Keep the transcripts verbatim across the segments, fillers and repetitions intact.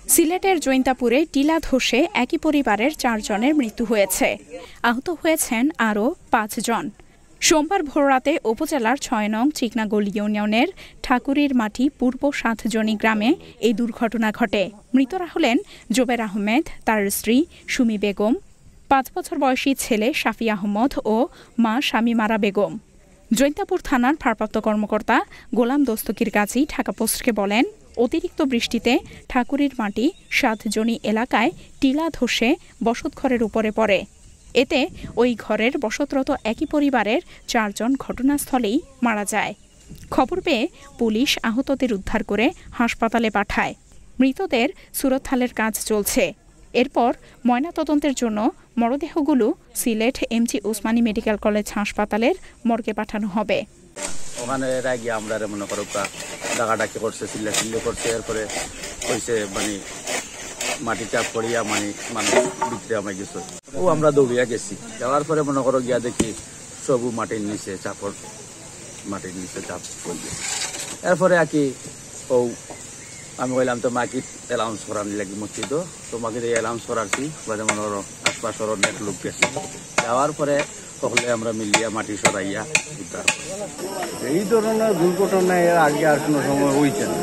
সিলেটের জৈন্তাপুরে টিলা ধসে একই পরিবারের চারজনের মৃত্যু হয়েছে। আহত হয়েছেন আরও পাঁচজন। সোমবার ভোররাতে উপজেলার ছয় নং চিকনাগোল ইউনিয়নের ঠাকুরির মাটি পূর্ব সাতজনী গ্রামে এই দুর্ঘটনা ঘটে। মৃতরা হলেন জোবের আহমেদ, তার স্ত্রী সুমি বেগম, পাঁচ বছর বয়সী ছেলে শাফি আহমদ ও মা শামিমারা বেগম। জৈন্তাপুর থানার ভারপ্রাপ্ত কর্মকর্তা গোলাম দস্তগীর গাজী ঢাকা পোস্টকে বলেন, অতিরিক্ত বৃষ্টিতে ঠাকুরির মাটি সাতজনী এলাকায় টিলা ধসে বসতঘরের উপরে পড়ে। এতে ওই ঘরের বসতরত একই পরিবারের চারজন ঘটনাস্থলেই মারা যায়। খবর পেয়ে পুলিশ আহতদের উদ্ধার করে হাসপাতালে পাঠায়। মৃতদের সুরতহালের কাজ চলছে। এরপর ময়নাতদন্তের জন্য মরদেহগুলো Sylhet MG Osmani medical college হাসপাতালের মর্গে পাঠানো হবে। ওখানে গিয়ে আমরা মনে করো ডাকাডাকি করছে, চিল্লা চিল্লি করছে, এরপরে কইছে মানে মাটি চাপ করিয়া মানে মানুষ বিক্রি আমার গেছে। ও আমরা দৌড়িয়া গেছি, যাওয়ার পরে মনে করো গিয়া দেখি সবু মাটির নিচে চাপড় মাটির নিচে চাপ করবে। এরপরে আর কি ও আমি বললাম তো মাকে অ্যালাউন্স করার লাগি মসজিদ, তো মাকে অ্যালাউন্স করাচ্ছি বাজে মনে করো আশপাশের অনেক লোক গেছি। যাওয়ার পরে সকলে আমরা মিলিয়া মাটি সরাইয়া উদ্ধার করি। এই ধরনের দুর্ঘটনা এর আগে আর কোনো সময় হয়েছে না।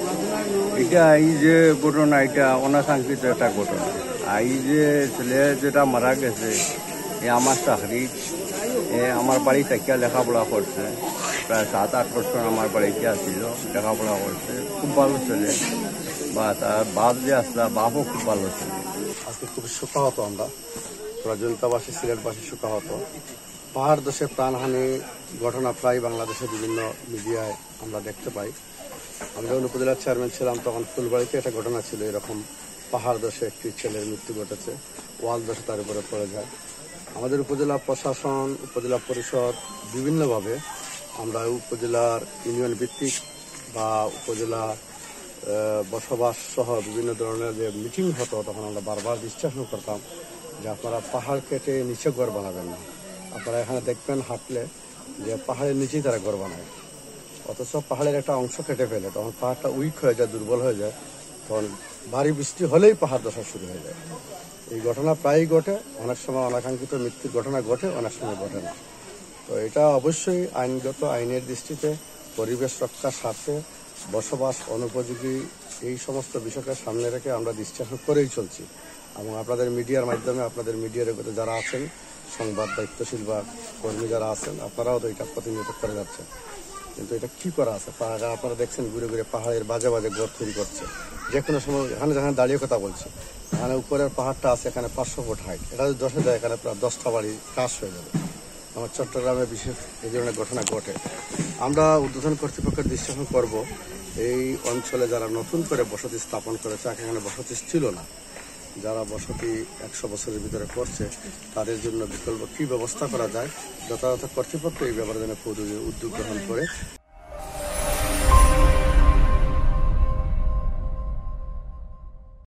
এটা এই যে ঘটনা, এটা অনাকাঙ্ক্ষিত একটা ঘটনা। আর এই যে ছেলে যেটা মারা গেছে, এ আমার চাকরি, এ আমার বাড়ি থেকে লেখাপড়া করছে, প্রায় সাত আট বছর আমার বাড়িতে আসছিল, লেখাপড়া করছে, খুব ভালো ছেলে। বা তার বাপ যে আসলা, বাপও খুব ভালো ছেলে। আজকে খুব শোকাহত আমরা, তোরা জনতাবাসী সিলেটবাসী শোকাহত। পাহাড় দেশে প্রাণহানি ঘটনা প্রায় বাংলাদেশের বিভিন্ন মিডিয়ায় আমরা দেখতে পাই। আমি যখন উপজেলার চেয়ারম্যান ছিলাম তখন ফুলবাড়িতে একটা ঘটনা ছিল, এরকম পাহাড় দেশে একটি ছেলের মৃত্যু ঘটেছে, ওয়াল দেশে তার উপরে পড়ে যায়। আমাদের উপজেলা প্রশাসন, উপজেলা পরিষদ বিভিন্নভাবে আমরা উপজেলার ইউনিয়ন ভিত্তিক বা উপজেলা বসবাস সহ বিভিন্ন ধরনের যে মিটিং হতো, তখন আমরা বারবার বিশ্বাসন করতাম যে আপনারা পাহাড় কেটে নিচে ঘর বানাবেন না। আপনারা এখানে দেখবেন হাঁটলে যে পাহাড়ের নিচেই তারা ঘর বানায়, অথচ পাহাড়ের একটা অংশ কেটে ফেলে, তখন পাহাড়টা উইক হয়ে যায়, দুর্বল হয়ে যায়, তখন ভারী বৃষ্টি হলেই পাহাড় ধসা শুরু হয়ে যায়। এই ঘটনা প্রায়ই ঘটে, অনেক সময় অনাকাঙ্ক্ষিত মৃত্যুর ঘটনা ঘটে, অনেক সময় ঘটে না। তো এটা অবশ্যই আইনগত আইনের দৃষ্টিতে পরিবেশ রক্ষার স্বার্থে বসবাস অনুপযোগী এই সমস্ত বিষয়কে সামনে রেখে আমরা দৃষ্টি করেই চলছি। এবং আপনাদের মিডিয়ার মাধ্যমে, আপনাদের মিডিয়ার যারা আছেন, সংবাদ দায়িত্বশীল বা কর্মী যারা আছেন, আপনারাও তো এটা প্রতিনিয়ত করে যাচ্ছেন। কিন্তু এটা কি করা আছে, পাহাড় আপনারা দেখছেন ঘুরে ঘুরে পাহাড়ের বাজে বাজে ঘর তৈরি করছে। যে কোনো সময় এখানে যেখানে দাঁড়িয়ে কথা বলছে, এখানে উপরের পাহাড়টা আছে, এখানে পাঁচশো ফুট হাইট, এটা যদি দশে যায় এখানে প্রায় দশটা বাড়ি কাজ হয়ে যাবে। আমার চট্টগ্রামে বিশেষ এই ধরনের ঘটনা ঘটে। আমরা উদ্বোধন কর্তৃপক্ষের দৃষ্টি করব এই অঞ্চলে যারা নতুন করে বসতি স্থাপন করেছে, এখানে বসতি ছিল না, যারা বসতি একশো বছরের ভিতরে করছে, তাদের জন্য বিকল্প কী ব্যবস্থা করা যায়, যথাযথ কর্তৃপক্ষ এই ব্যাপারে যেন উদ্যোগ গ্রহণ করে